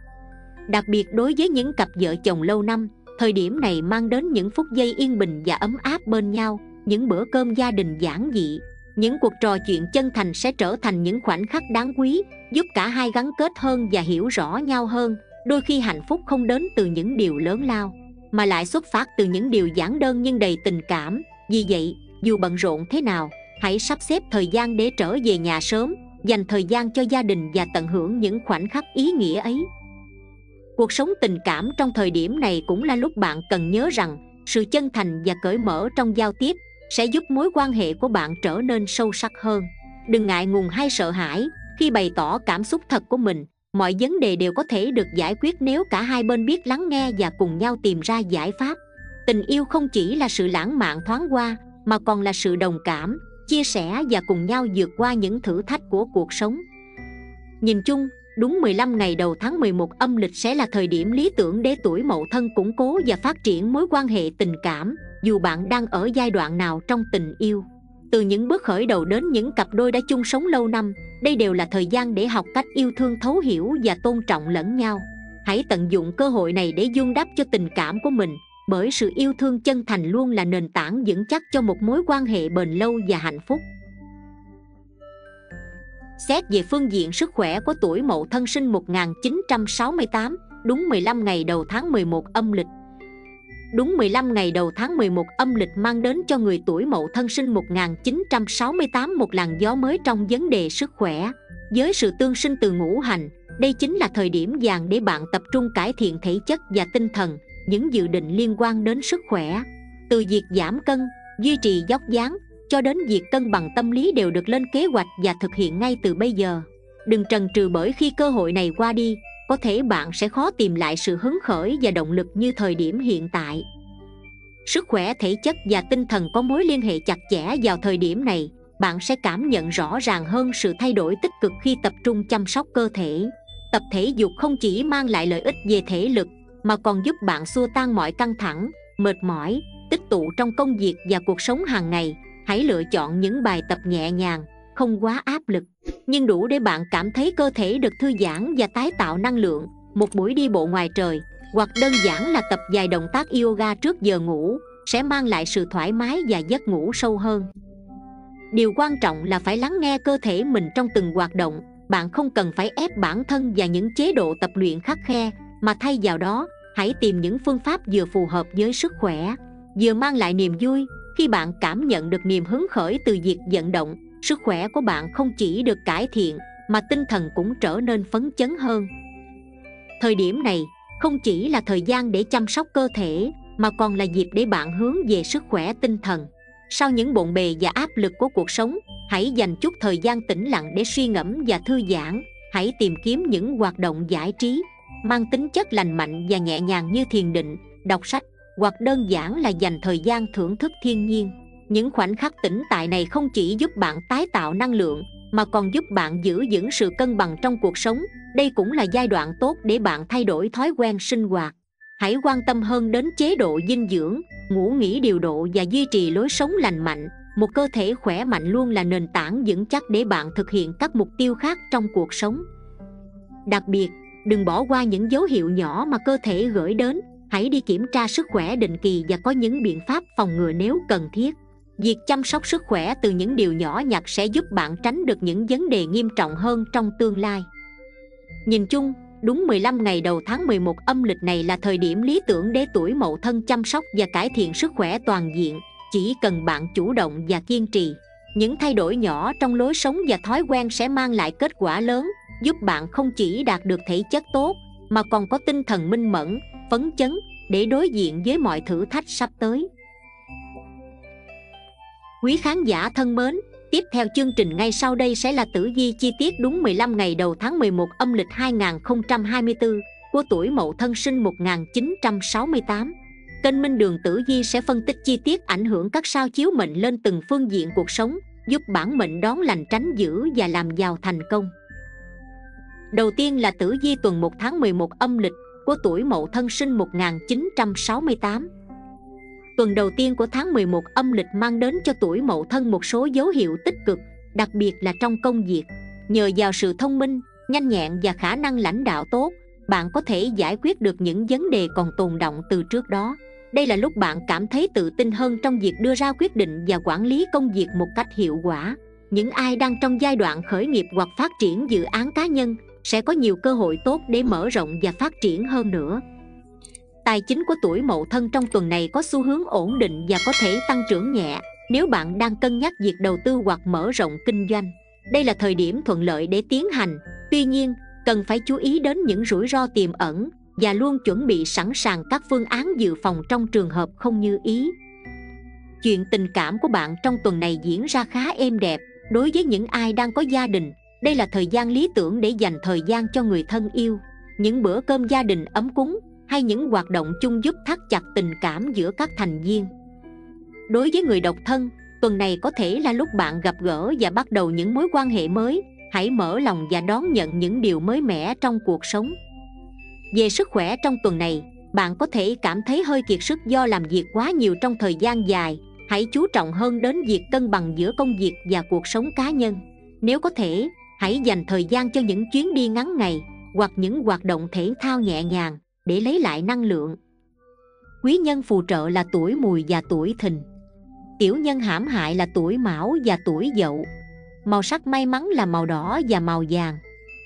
Đặc biệt đối với những cặp vợ chồng lâu năm, thời điểm này mang đến những phút giây yên bình và ấm áp bên nhau. Những bữa cơm gia đình giản dị, những cuộc trò chuyện chân thành sẽ trở thành những khoảnh khắc đáng quý, giúp cả hai gắn kết hơn và hiểu rõ nhau hơn. Đôi khi hạnh phúc không đến từ những điều lớn lao, mà lại xuất phát từ những điều giản đơn nhưng đầy tình cảm. Vì vậy, dù bận rộn thế nào, hãy sắp xếp thời gian để trở về nhà sớm, dành thời gian cho gia đình và tận hưởng những khoảnh khắc ý nghĩa ấy. Cuộc sống tình cảm trong thời điểm này cũng là lúc bạn cần nhớ rằng sự chân thành và cởi mở trong giao tiếp sẽ giúp mối quan hệ của bạn trở nên sâu sắc hơn. Đừng ngại ngùng hay sợ hãi khi bày tỏ cảm xúc thật của mình. Mọi vấn đề đều có thể được giải quyết nếu cả hai bên biết lắng nghe và cùng nhau tìm ra giải pháp. Tình yêu không chỉ là sự lãng mạn thoáng qua, mà còn là sự đồng cảm, chia sẻ và cùng nhau vượt qua những thử thách của cuộc sống. Nhìn chung, đúng mười lăm ngày đầu tháng mười một âm lịch sẽ là thời điểm lý tưởng để tuổi Mậu Thân củng cố và phát triển mối quan hệ tình cảm. Dù bạn đang ở giai đoạn nào trong tình yêu, từ những bước khởi đầu đến những cặp đôi đã chung sống lâu năm, đây đều là thời gian để học cách yêu thương, thấu hiểu và tôn trọng lẫn nhau. Hãy tận dụng cơ hội này để vun đắp cho tình cảm của mình, bởi sự yêu thương chân thành luôn là nền tảng vững chắc cho một mối quan hệ bền lâu và hạnh phúc. Xét về phương diện sức khỏe của tuổi Mậu Thân sinh một nghìn chín trăm sáu mươi tám, đúng mười lăm ngày đầu tháng mười một âm lịch. Đúng mười lăm ngày đầu tháng mười một âm lịch mang đến cho người tuổi Mậu Thân sinh một nghìn chín trăm sáu mươi tám một làn gió mới trong vấn đề sức khỏe. Với sự tương sinh từ ngũ hành, đây chính là thời điểm vàng để bạn tập trung cải thiện thể chất và tinh thần. Những dự định liên quan đến sức khỏe, từ việc giảm cân, duy trì vóc dáng cho đến việc cân bằng tâm lý đều được lên kế hoạch và thực hiện ngay từ bây giờ. Đừng chần chừ, bởi khi cơ hội này qua đi, có thể bạn sẽ khó tìm lại sự hứng khởi và động lực như thời điểm hiện tại. Sức khỏe thể chất và tinh thần có mối liên hệ chặt chẽ. Vào thời điểm này, bạn sẽ cảm nhận rõ ràng hơn sự thay đổi tích cực khi tập trung chăm sóc cơ thể. Tập thể dục không chỉ mang lại lợi ích về thể lực, mà còn giúp bạn xua tan mọi căng thẳng, mệt mỏi, tích tụ trong công việc và cuộc sống hàng ngày. Hãy lựa chọn những bài tập nhẹ nhàng, không quá áp lực, nhưng đủ để bạn cảm thấy cơ thể được thư giãn và tái tạo năng lượng. Một buổi đi bộ ngoài trời, hoặc đơn giản là tập vài động tác yoga trước giờ ngủ, sẽ mang lại sự thoải mái và giấc ngủ sâu hơn. Điều quan trọng là phải lắng nghe cơ thể mình trong từng hoạt động. Bạn không cần phải ép bản thân vào những chế độ tập luyện khắt khe, mà thay vào đó, hãy tìm những phương pháp vừa phù hợp với sức khỏe, vừa mang lại niềm vui. Khi bạn cảm nhận được niềm hứng khởi từ việc vận động, sức khỏe của bạn không chỉ được cải thiện, mà tinh thần cũng trở nên phấn chấn hơn. Thời điểm này không chỉ là thời gian để chăm sóc cơ thể, mà còn là dịp để bạn hướng về sức khỏe tinh thần. Sau những bộn bề và áp lực của cuộc sống, hãy dành chút thời gian tĩnh lặng để suy ngẫm và thư giãn. Hãy tìm kiếm những hoạt động giải trí mang tính chất lành mạnh và nhẹ nhàng như thiền định, đọc sách, hoặc đơn giản là dành thời gian thưởng thức thiên nhiên. Những khoảnh khắc tĩnh tại này không chỉ giúp bạn tái tạo năng lượng, mà còn giúp bạn giữ vững sự cân bằng trong cuộc sống. Đây cũng là giai đoạn tốt để bạn thay đổi thói quen sinh hoạt. Hãy quan tâm hơn đến chế độ dinh dưỡng, ngủ nghỉ điều độ và duy trì lối sống lành mạnh. Một cơ thể khỏe mạnh luôn là nền tảng vững chắc để bạn thực hiện các mục tiêu khác trong cuộc sống. Đặc biệt, đừng bỏ qua những dấu hiệu nhỏ mà cơ thể gửi đến. Hãy đi kiểm tra sức khỏe định kỳ và có những biện pháp phòng ngừa nếu cần thiết. Việc chăm sóc sức khỏe từ những điều nhỏ nhặt sẽ giúp bạn tránh được những vấn đề nghiêm trọng hơn trong tương lai. Nhìn chung, đúng mười lăm ngày đầu tháng mười một âm lịch này là thời điểm lý tưởng để tuổi Mậu Thân chăm sóc và cải thiện sức khỏe toàn diện. Chỉ cần bạn chủ động và kiên trì, những thay đổi nhỏ trong lối sống và thói quen sẽ mang lại kết quả lớn. giúp bạn không chỉ đạt được thể chất tốt mà còn có tinh thần minh mẫn, phấn chấn để đối diện với mọi thử thách sắp tới. Quý khán giả thân mến, tiếp theo chương trình ngay sau đây sẽ là tử vi chi tiết đúng mười lăm ngày đầu tháng mười một âm lịch hai nghìn không trăm hai mươi tư của tuổi Mậu Thân sinh một nghìn chín trăm sáu mươi tám. Kênh Minh Đường Tử Vi sẽ phân tích chi tiết ảnh hưởng các sao chiếu mệnh lên từng phương diện cuộc sống, giúp bản mệnh đón lành tránh dữ và làm giàu thành công. Đầu tiên là tử vi tuần một tháng mười một âm lịch của tuổi Mậu Thân sinh một nghìn chín trăm sáu mươi tám. Tuần đầu tiên của tháng mười một âm lịch mang đến cho tuổi Mậu Thân một số dấu hiệu tích cực, đặc biệt là trong công việc. Nhờ vào sự thông minh, nhanh nhẹn và khả năng lãnh đạo tốt, bạn có thể giải quyết được những vấn đề còn tồn đọng từ trước đó. Đây là lúc bạn cảm thấy tự tin hơn trong việc đưa ra quyết định và quản lý công việc một cách hiệu quả. Những ai đang trong giai đoạn khởi nghiệp hoặc phát triển dự án cá nhân sẽ có nhiều cơ hội tốt để mở rộng và phát triển hơn nữa. Tài chính của tuổi Mậu Thân trong tuần này có xu hướng ổn định và có thể tăng trưởng nhẹ nếu bạn đang cân nhắc việc đầu tư hoặc mở rộng kinh doanh. Đây là thời điểm thuận lợi để tiến hành, tuy nhiên cần phải chú ý đến những rủi ro tiềm ẩn và luôn chuẩn bị sẵn sàng các phương án dự phòng trong trường hợp không như ý. Chuyện tình cảm của bạn trong tuần này diễn ra khá êm đẹp. Đối với những ai đang có gia đình, đây là thời gian lý tưởng để dành thời gian cho người thân yêu. Những bữa cơm gia đình ấm cúng hay những hoạt động chung giúp thắt chặt tình cảm giữa các thành viên. Đối với người độc thân, tuần này có thể là lúc bạn gặp gỡ và bắt đầu những mối quan hệ mới. Hãy mở lòng và đón nhận những điều mới mẻ trong cuộc sống. Về sức khỏe trong tuần này, bạn có thể cảm thấy hơi kiệt sức do làm việc quá nhiều trong thời gian dài. Hãy chú trọng hơn đến việc cân bằng giữa công việc và cuộc sống cá nhân. Nếu có thể, hãy dành thời gian cho những chuyến đi ngắn ngày hoặc những hoạt động thể thao nhẹ nhàng để lấy lại năng lượng. Quý nhân phù trợ là tuổi Mùi và tuổi Thìn. Tiểu nhân hãm hại là tuổi Mão và tuổi Dậu. Màu sắc may mắn là màu đỏ và màu vàng.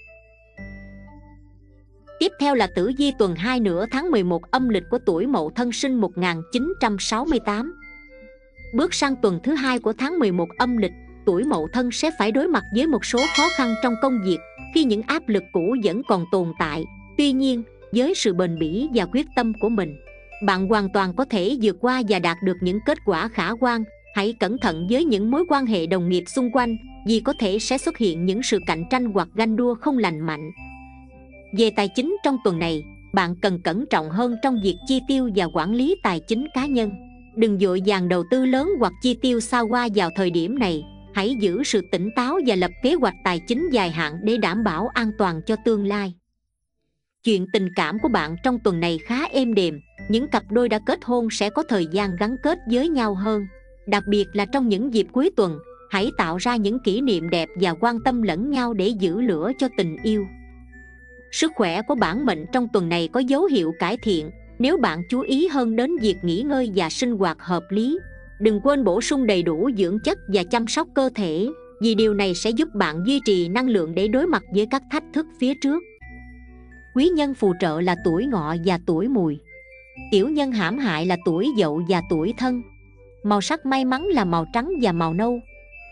Tiếp theo là tử vi tuần hai nửa tháng mười một âm lịch của tuổi Mậu Thân sinh một nghìn chín trăm sáu mươi tám. Bước sang tuần thứ hai của tháng mười một âm lịch, tuổi Mậu Thân sẽ phải đối mặt với một số khó khăn trong công việc khi những áp lực cũ vẫn còn tồn tại. Tuy nhiên, với sự bền bỉ và quyết tâm của mình, bạn hoàn toàn có thể vượt qua và đạt được những kết quả khả quan. Hãy cẩn thận với những mối quan hệ đồng nghiệp xung quanh, vì có thể sẽ xuất hiện những sự cạnh tranh hoặc ganh đua không lành mạnh. Về tài chính trong tuần này, bạn cần cẩn trọng hơn trong việc chi tiêu và quản lý tài chính cá nhân. Đừng vội vàng đầu tư lớn hoặc chi tiêu xa hoa vào thời điểm này. Hãy giữ sự tỉnh táo và lập kế hoạch tài chính dài hạn để đảm bảo an toàn cho tương lai. Chuyện tình cảm của bạn trong tuần này khá êm đềm. Những cặp đôi đã kết hôn sẽ có thời gian gắn kết với nhau hơn. Đặc biệt là trong những dịp cuối tuần, hãy tạo ra những kỷ niệm đẹp và quan tâm lẫn nhau để giữ lửa cho tình yêu. Sức khỏe của bản mệnh trong tuần này có dấu hiệu cải thiện nếu bạn chú ý hơn đến việc nghỉ ngơi và sinh hoạt hợp lý. Đừng quên bổ sung đầy đủ dưỡng chất và chăm sóc cơ thể, vì điều này sẽ giúp bạn duy trì năng lượng để đối mặt với các thách thức phía trước. Quý nhân phù trợ là tuổi Ngọ và tuổi Mùi. Tiểu nhân hãm hại là tuổi Dậu và tuổi Thân. Màu sắc may mắn là màu trắng và màu nâu.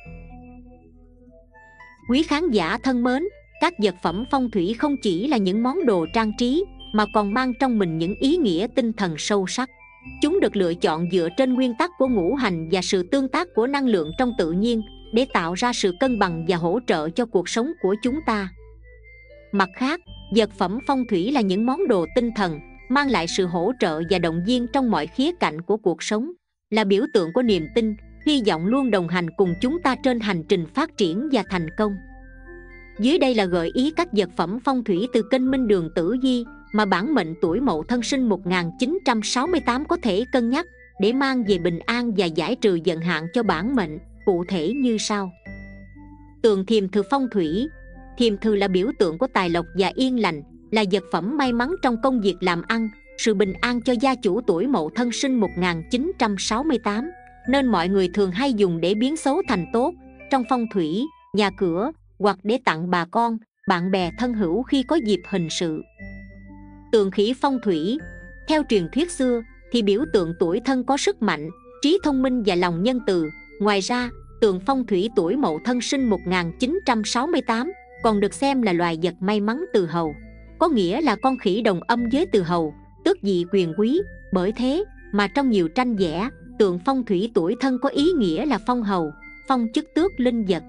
Quý khán giả thân mến, các vật phẩm phong thủy không chỉ là những món đồ trang trí mà còn mang trong mình những ý nghĩa tinh thần sâu sắc. Chúng được lựa chọn dựa trên nguyên tắc của ngũ hành và sự tương tác của năng lượng trong tự nhiên để tạo ra sự cân bằng và hỗ trợ cho cuộc sống của chúng ta. Mặt khác, vật phẩm phong thủy là những món đồ tinh thần, mang lại sự hỗ trợ và động viên trong mọi khía cạnh của cuộc sống, là biểu tượng của niềm tin, hy vọng luôn đồng hành cùng chúng ta trên hành trình phát triển và thành công. Dưới đây là gợi ý các vật phẩm phong thủy từ kênh Minh Đường Tử Vi mà bản mệnh tuổi Mậu Thân sinh một nghìn chín trăm sáu mươi tám có thể cân nhắc để mang về bình an và giải trừ vận hạn cho bản mệnh, cụ thể như sau. Tượng thiềm thử phong thủy. Thiềm thử là biểu tượng của tài lộc và yên lành, là vật phẩm may mắn trong công việc làm ăn, sự bình an cho gia chủ tuổi Mậu Thân sinh một nghìn chín trăm sáu mươi tám, nên mọi người thường hay dùng để biến xấu thành tốt trong phong thủy, nhà cửa, hoặc để tặng bà con, bạn bè thân hữu khi có dịp hình sự. Tượng khỉ phong thủy. Theo truyền thuyết xưa thì biểu tượng tuổi Thân có sức mạnh, trí thông minh và lòng nhân từ. Ngoài ra, tượng phong thủy tuổi Mậu Thân sinh một nghìn chín trăm sáu mươi tám còn được xem là loài vật may mắn từ hầu, có nghĩa là con khỉ đồng âm với từ hầu, tước vị quyền quý. Bởi thế mà trong nhiều tranh vẽ, tượng phong thủy tuổi Thân có ý nghĩa là phong hầu, phong chức tước linh vật.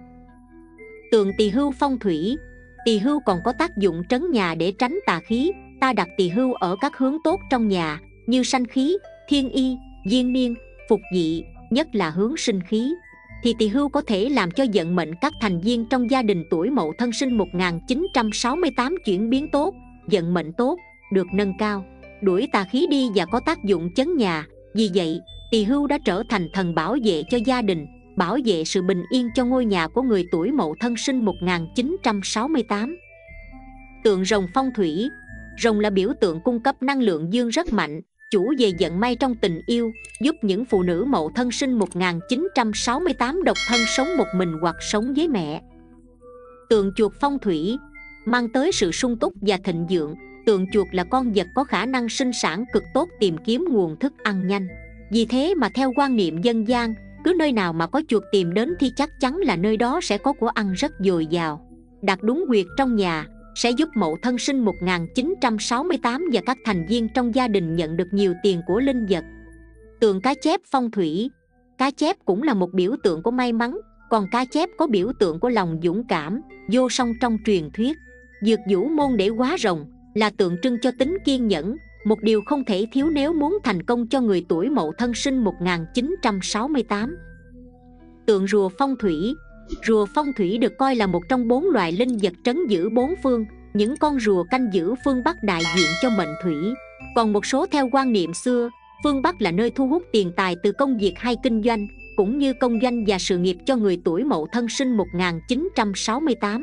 Tượng tỳ hưu phong thủy. Tỳ hưu còn có tác dụng trấn nhà để tránh tà khí. Ta đặt tỳ hưu ở các hướng tốt trong nhà như sanh khí, thiên y, diên niên, phục dị, nhất là hướng sinh khí, thì tỳ hưu có thể làm cho vận mệnh các thành viên trong gia đình tuổi Mậu Thân sinh một nghìn chín trăm sáu mươi tám chuyển biến tốt, vận mệnh tốt, được nâng cao, đuổi tà khí đi và có tác dụng chấn nhà. Vì vậy, tỳ hưu đã trở thành thần bảo vệ cho gia đình, bảo vệ sự bình yên cho ngôi nhà của người tuổi Mậu Thân sinh một nghìn chín trăm sáu mươi tám. Tượng rồng phong thủy. Rồng là biểu tượng cung cấp năng lượng dương rất mạnh, chủ về vận may trong tình yêu, giúp những phụ nữ Mậu Thân sinh một nghìn chín trăm sáu mươi tám độc thân sống một mình hoặc sống với mẹ. Tượng chuột phong thủy mang tới sự sung túc và thịnh vượng. Tượng chuột là con vật có khả năng sinh sản cực tốt, tìm kiếm nguồn thức ăn nhanh. Vì thế mà theo quan niệm dân gian, cứ nơi nào mà có chuột tìm đến thì chắc chắn là nơi đó sẽ có của ăn rất dồi dào. Đặt đúng huyệt trong nhà sẽ giúp Mậu Thân sinh một nghìn chín trăm sáu mươi tám và các thành viên trong gia đình nhận được nhiều tiền của linh vật. Tượng cá chép phong thủy. Cá chép cũng là một biểu tượng của may mắn, còn cá chép có biểu tượng của lòng dũng cảm, vô song trong truyền thuyết. Dược vũ môn để hóa rồng là tượng trưng cho tính kiên nhẫn, một điều không thể thiếu nếu muốn thành công cho người tuổi Mậu Thân sinh một nghìn chín trăm sáu mươi tám. Tượng rùa phong thủy. Rùa phong thủy được coi là một trong bốn loài linh vật trấn giữ bốn phương. Những con rùa canh giữ phương Bắc đại diện cho mệnh thủy. Còn một số theo quan niệm xưa, phương Bắc là nơi thu hút tiền tài từ công việc hay kinh doanh, cũng như công doanh và sự nghiệp cho người tuổi Mậu Thân sinh một nghìn chín trăm sáu mươi tám.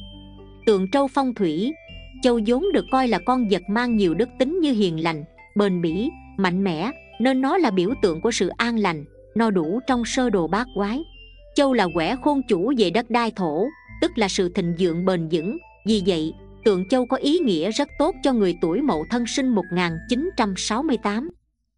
Tượng trâu phong thủy. Trâu vốn được coi là con vật mang nhiều đức tính như hiền lành, bền bỉ, mạnh mẽ, nên nó là biểu tượng của sự an lành, no đủ trong sơ đồ bát quái. Trâu là quẻ khôn chủ về đất đai thổ, tức là sự thịnh vượng bền vững. Vì vậy, tượng trâu có ý nghĩa rất tốt cho người tuổi Mậu Thân sinh một nghìn chín trăm sáu mươi tám.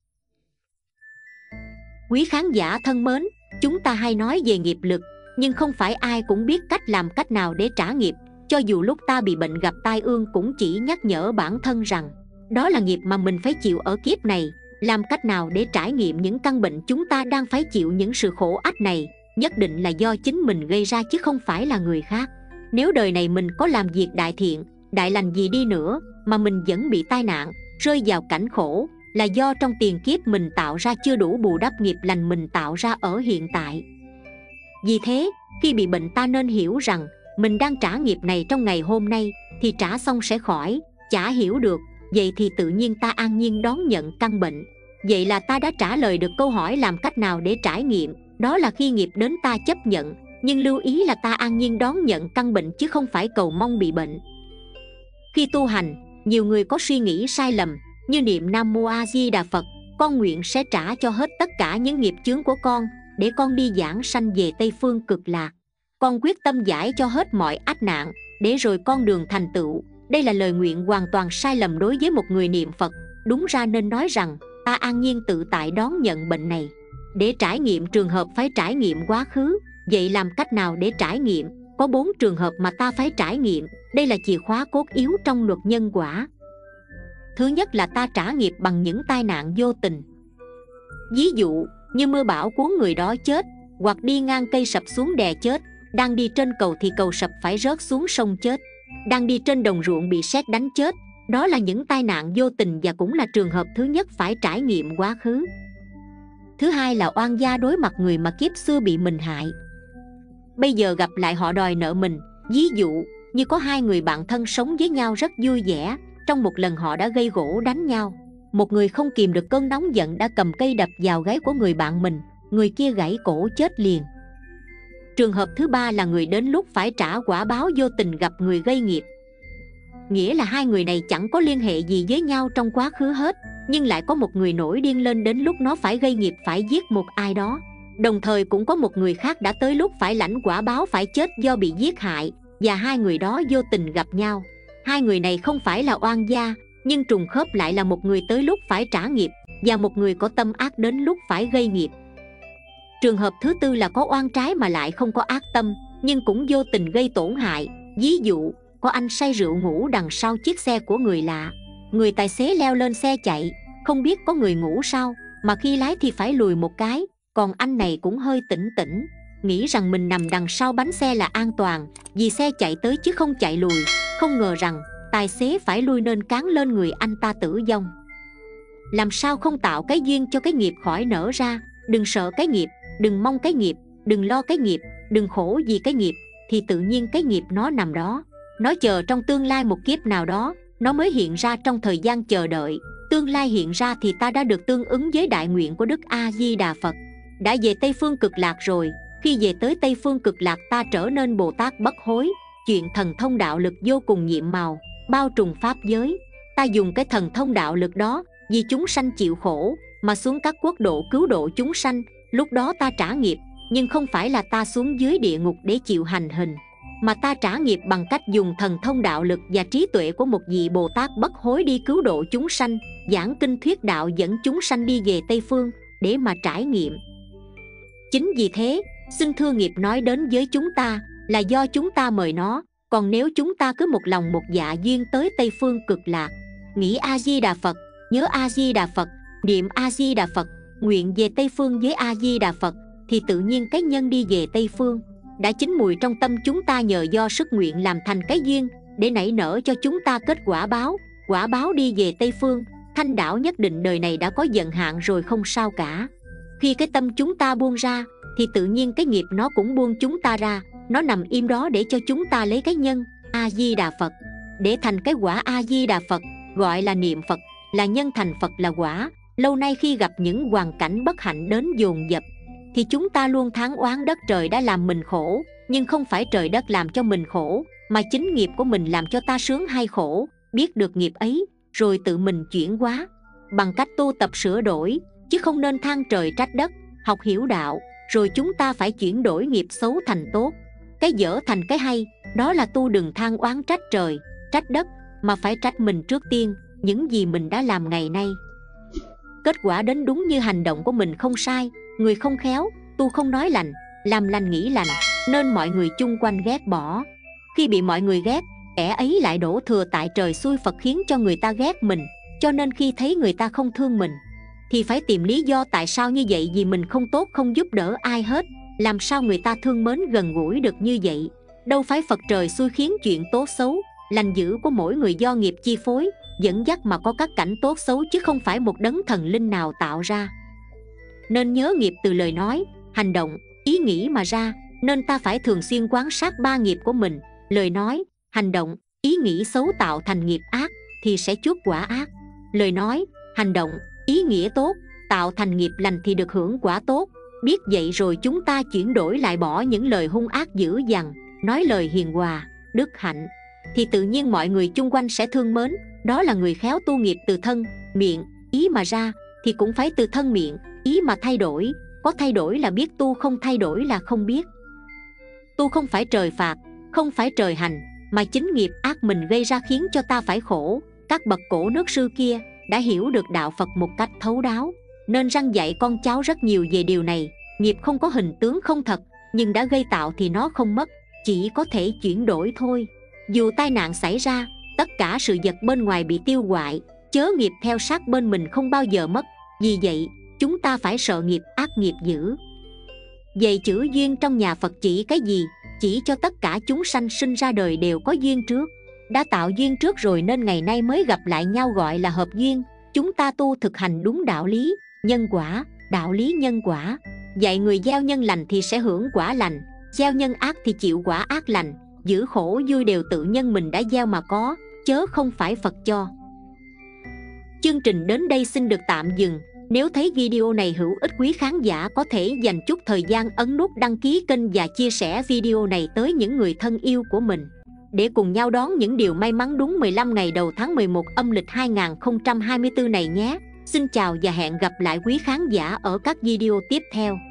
Quý khán giả thân mến, chúng ta hay nói về nghiệp lực, nhưng không phải ai cũng biết cách làm cách nào để trả nghiệp. Cho dù lúc ta bị bệnh gặp tai ương cũng chỉ nhắc nhở bản thân rằng đó là nghiệp mà mình phải chịu ở kiếp này. Làm cách nào để trải nghiệm những căn bệnh chúng ta đang phải chịu những sự khổ ách này, nhất định là do chính mình gây ra chứ không phải là người khác. Nếu đời này mình có làm việc đại thiện, đại lành gì đi nữa mà mình vẫn bị tai nạn, rơi vào cảnh khổ, là do trong tiền kiếp mình tạo ra chưa đủ bù đắp nghiệp lành mình tạo ra ở hiện tại. Vì thế, khi bị bệnh ta nên hiểu rằng mình đang trả nghiệp này trong ngày hôm nay, thì trả xong sẽ khỏi. Chả hiểu được, vậy thì tự nhiên ta an nhiên đón nhận căn bệnh. Vậy là ta đã trả lời được câu hỏi làm cách nào để trải nghiệm. Đó là khi nghiệp đến ta chấp nhận, nhưng lưu ý là ta an nhiên đón nhận căn bệnh chứ không phải cầu mong bị bệnh. Khi tu hành, nhiều người có suy nghĩ sai lầm, như niệm Nam Mô A Di Đà Phật, con nguyện sẽ trả cho hết tất cả những nghiệp chướng của con, để con đi giảng sanh về Tây Phương Cực Lạc. Con quyết tâm giải cho hết mọi ách nạn, để rồi con đường thành tựu. Đây là lời nguyện hoàn toàn sai lầm đối với một người niệm Phật. Đúng ra nên nói rằng ta an nhiên tự tại đón nhận bệnh này. Để trải nghiệm trường hợp phải trải nghiệm quá khứ. Vậy làm cách nào để trải nghiệm? Có bốn trường hợp mà ta phải trải nghiệm. Đây là chìa khóa cốt yếu trong luật nhân quả. Thứ nhất là ta trả nghiệp bằng những tai nạn vô tình. Ví dụ như mưa bão cuốn người đó chết, hoặc đi ngang cây sập xuống đè chết. Đang đi trên cầu thì cầu sập phải rớt xuống sông chết. Đang đi trên đồng ruộng bị sét đánh chết. Đó là những tai nạn vô tình và cũng là trường hợp thứ nhất phải trải nghiệm quá khứ. Thứ hai là oan gia đối mặt người mà kiếp xưa bị mình hại. Bây giờ gặp lại họ đòi nợ mình. Ví dụ như có hai người bạn thân sống với nhau rất vui vẻ. Trong một lần họ đã gây gổ đánh nhau. Một người không kìm được cơn nóng giận đã cầm cây đập vào gáy của người bạn mình. Người kia gãy cổ chết liền. Trường hợp thứ ba là người đến lúc phải trả quả báo vô tình gặp người gây nghiệp. Nghĩa là hai người này chẳng có liên hệ gì với nhau trong quá khứ hết, nhưng lại có một người nổi điên lên đến lúc nó phải gây nghiệp phải giết một ai đó. Đồng thời cũng có một người khác đã tới lúc phải lãnh quả báo phải chết do bị giết hại. Và hai người đó vô tình gặp nhau. Hai người này không phải là oan gia, nhưng trùng khớp lại là một người tới lúc phải trả nghiệp, và một người có tâm ác đến lúc phải gây nghiệp. Trường hợp thứ tư là có oan trái mà lại không có ác tâm, nhưng cũng vô tình gây tổn hại. Ví dụ, có anh say rượu ngủ đằng sau chiếc xe của người lạ. Người tài xế leo lên xe chạy, không biết có người ngủ sao, mà khi lái thì phải lùi một cái. Còn anh này cũng hơi tỉnh tỉnh, nghĩ rằng mình nằm đằng sau bánh xe là an toàn, vì xe chạy tới chứ không chạy lùi. Không ngờ rằng tài xế phải lui nên cán lên người anh ta tử vong. Làm sao không tạo cái duyên cho cái nghiệp khỏi nở ra. Đừng sợ cái nghiệp, đừng mong cái nghiệp, đừng lo cái nghiệp, đừng khổ vì cái nghiệp, thì tự nhiên cái nghiệp nó nằm đó. Nó chờ trong tương lai một kiếp nào đó, nó mới hiện ra trong thời gian chờ đợi. Tương lai hiện ra thì ta đã được tương ứng với đại nguyện của Đức A Di Đà Phật. Đã về Tây Phương Cực Lạc rồi. Khi về tới Tây Phương Cực Lạc, ta trở nên Bồ Tát bất hối. Chuyện thần thông đạo lực vô cùng nhiệm màu, bao trùm pháp giới. Ta dùng cái thần thông đạo lực đó vì chúng sanh chịu khổ mà xuống các quốc độ cứu độ chúng sanh. Lúc đó ta trả nghiệp, nhưng không phải là ta xuống dưới địa ngục để chịu hành hình, mà ta trả nghiệp bằng cách dùng thần thông đạo lực và trí tuệ của một vị Bồ Tát bất hối đi cứu độ chúng sanh, giảng kinh thuyết đạo, dẫn chúng sanh đi về Tây Phương để mà trải nghiệm. Chính vì thế, xin thưa nghiệp nói đến với chúng ta là do chúng ta mời nó. Còn nếu chúng ta cứ một lòng một dạ duyên tới Tây Phương Cực Lạc, nghĩ A Di Đà Phật, nhớ A Di Đà Phật, niệm A Di Đà Phật, nguyện về Tây Phương với A Di Đà Phật, thì tự nhiên cái nhân đi về Tây Phương đã chín mùi trong tâm chúng ta, nhờ do sức nguyện làm thành cái duyên để nảy nở cho chúng ta kết quả báo. Quả báo đi về Tây Phương thanh đảo nhất định đời này đã có vận hạn rồi, không sao cả. Khi cái tâm chúng ta buông ra thì tự nhiên cái nghiệp nó cũng buông chúng ta ra. Nó nằm im đó để cho chúng ta lấy cái nhân A Di Đà Phật để thành cái quả A Di Đà Phật. Gọi là niệm Phật là nhân, thành Phật là quả. Lâu nay khi gặp những hoàn cảnh bất hạnh đến dồn dập thì chúng ta luôn thán oán đất trời đã làm mình khổ. Nhưng không phải trời đất làm cho mình khổ, mà chính nghiệp của mình làm cho ta sướng hay khổ. Biết được nghiệp ấy rồi tự mình chuyển hóa bằng cách tu tập sửa đổi, chứ không nên than trời trách đất. Học hiểu đạo rồi chúng ta phải chuyển đổi nghiệp xấu thành tốt, cái dở thành cái hay. Đó là tu, đừng than oán trách trời trách đất, mà phải trách mình trước tiên, những gì mình đã làm ngày nay. Kết quả đến đúng như hành động của mình không sai. Người không khéo, tu không nói lành, làm lành nghĩ lành, nên mọi người chung quanh ghét bỏ. Khi bị mọi người ghét, kẻ ấy lại đổ thừa tại trời xui Phật khiến cho người ta ghét mình. Cho nên khi thấy người ta không thương mình thì phải tìm lý do tại sao như vậy. Vì mình không tốt, không giúp đỡ ai hết, làm sao người ta thương mến gần gũi được như vậy. Đâu phải Phật trời xui khiến chuyện tốt xấu lành dữ của mỗi người do nghiệp chi phối dẫn dắt mà có các cảnh tốt xấu, chứ không phải một đấng thần linh nào tạo ra. Nên nhớ nghiệp từ lời nói, hành động, ý nghĩ mà ra. Nên ta phải thường xuyên quan sát ba nghiệp của mình. Lời nói, hành động, ý nghĩ xấu tạo thành nghiệp ác thì sẽ chuốc quả ác. Lời nói, hành động, ý nghĩa tốt tạo thành nghiệp lành thì được hưởng quả tốt. Biết vậy rồi chúng ta chuyển đổi lại, bỏ những lời hung ác dữ dằn, nói lời hiền hòa, đức hạnh, thì tự nhiên mọi người chung quanh sẽ thương mến. Đó là người khéo tu nghiệp từ thân, miệng, ý mà ra, thì cũng phải từ thân miệng, ý mà thay đổi. Có thay đổi là biết tu, không thay đổi là không biết. Tu không phải trời phạt, không phải trời hành, mà chính nghiệp ác mình gây ra khiến cho ta phải khổ. Các bậc cổ nước xưa kia đã hiểu được đạo Phật một cách thấu đáo, nên răn dạy con cháu rất nhiều về điều này. Nghiệp không có hình tướng không thật, nhưng đã gây tạo thì nó không mất, chỉ có thể chuyển đổi thôi. Dù tai nạn xảy ra, tất cả sự vật bên ngoài bị tiêu hoại, chớ nghiệp theo sát bên mình không bao giờ mất. Vì vậy chúng ta phải sợ nghiệp ác, nghiệp dữ. Vậy chữ duyên trong nhà Phật chỉ cái gì? Chỉ cho tất cả chúng sanh sinh ra đời đều có duyên trước, đã tạo duyên trước rồi nên ngày nay mới gặp lại nhau, gọi là hợp duyên. Chúng ta tu thực hành đúng đạo lý nhân quả, đạo lý nhân quả dạy người gieo nhân lành thì sẽ hưởng quả lành, gieo nhân ác thì chịu quả ác lành. Giữ khổ vui đều tự nhân mình đã gieo mà có, chớ không phải Phật cho. Chương trình đến đây xin được tạm dừng. Nếu thấy video này hữu ích, quý khán giả có thể dành chút thời gian ấn nút đăng ký kênh và chia sẻ video này tới những người thân yêu của mình, để cùng nhau đón những điều may mắn đúng mười lăm ngày đầu tháng mười một âm lịch hai nghìn không trăm hai mươi tư này nhé. Xin chào và hẹn gặp lại quý khán giả ở các video tiếp theo.